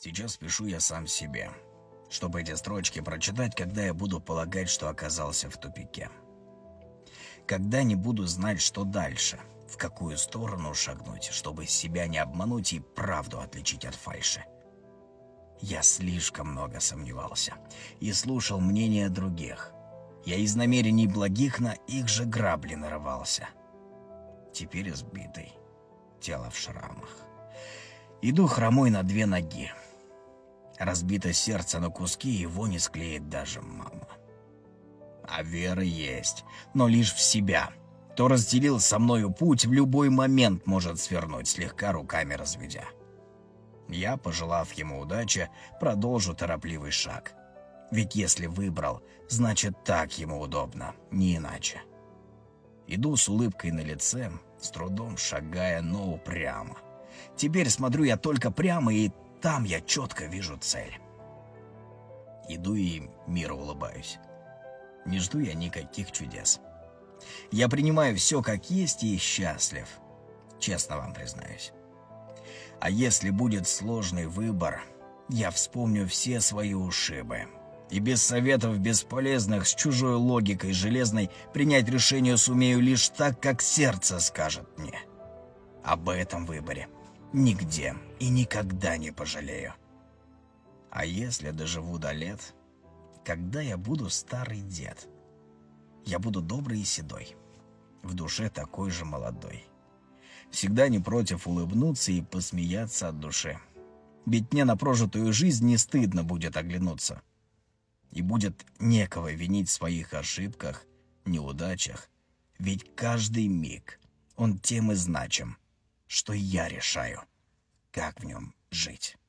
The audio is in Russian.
Сейчас пишу я сам себе, чтобы эти строчки прочитать, когда я буду полагать, что оказался в тупике. Когда не буду знать, что дальше, в какую сторону шагнуть, чтобы себя не обмануть и правду отличить от фальши. Я слишком много сомневался и слушал мнения других. Я из намерений благих на их же грабли нарывался. Теперь избитый, тело в шрамах. Иду хромой на 2 ноги. Разбито сердце на куски, его не склеит даже мама. А вера есть, но лишь в себя. Кто разделил со мною путь, в любой момент может свернуть, слегка руками разведя. Я, пожелав ему удачи, продолжу торопливый шаг. Ведь если выбрал, значит так ему удобно, не иначе. Иду с улыбкой на лице, с трудом шагая, но упрямо. Теперь смотрю я только прямо, и там я четко вижу цель. Иду и миру улыбаюсь. Не жду я никаких чудес. Я принимаю все как есть и счастлив, честно вам признаюсь. А если будет сложный выбор, я вспомню все свои ушибы. И без советов бесполезных, с чужой логикой железной, принять решение сумею лишь так, как сердце скажет мне. Об этом выборе нигде и никогда не пожалею. А если доживу до лет, когда я буду старый дед, я буду добрый и седой, в душе такой же молодой. Всегда не против улыбнуться и посмеяться от души. Ведь мне на прожитую жизнь не стыдно будет оглянуться. И будет некого винить в своих ошибках, неудачах. Ведь каждый миг он тем и значим, что я решаю, как в нем жить.